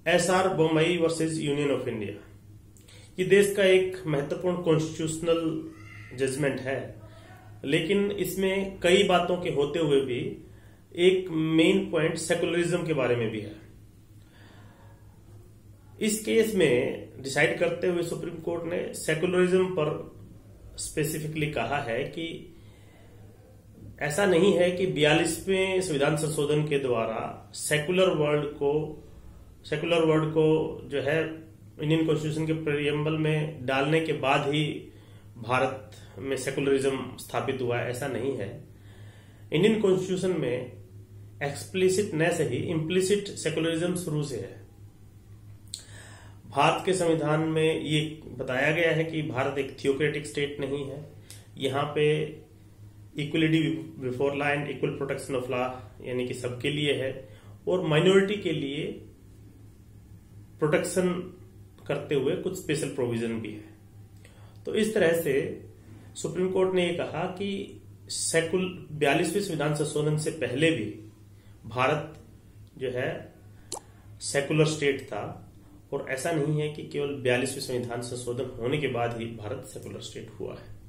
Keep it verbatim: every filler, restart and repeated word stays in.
S R Bommai versus union of India. ये देश का एक महत्वपूर्ण कॉन्स्टिट्यूशनल जजमेंट है, लेकिन इसमें कई बातों के होते हुए भी एक मेन पॉइंट सेकुलरिज्म के बारे में भी है। इस केस में डिसाइड करते हुए सुप्रीम कोर्ट ने सेकुलरिज्म पर स्पेसिफिकली कहा है कि ऐसा नहीं है कि बयालीसवें संविधान संशोधन के द्वारा सेकुलर वर्ड को सेकुलर वर्ड को जो है इंडियन कॉन्स्टिट्यूशन के प्रीएम्बल में डालने के बाद ही भारत में सेकुलरिज्म स्थापित हुआ है। ऐसा नहीं है। इंडियन कॉन्स्टिट्यूशन में एक्सप्लिसिट न से ही इम्प्लिसिट सेकुलरिज्म शुरू से है। भारत के संविधान में ये बताया गया है कि भारत एक थियोक्रेटिक स्टेट नहीं है। यहाँ पे equality before law and equal protection of law यानी कि सबके लिए है, और माइनॉरिटी के लिए प्रोटेक्शन करते हुए कुछ स्पेशल प्रोविजन भी है। तो इस तरह से सुप्रीम कोर्ट ने ये कहा कि सेकुल बयालीसवें संविधान संशोधन से पहले भी भारत जो है सेकुलर स्टेट था, और ऐसा नहीं है कि केवल बयालीसवें संविधान संशोधन होने के बाद ही भारत सेकुलर स्टेट हुआ है।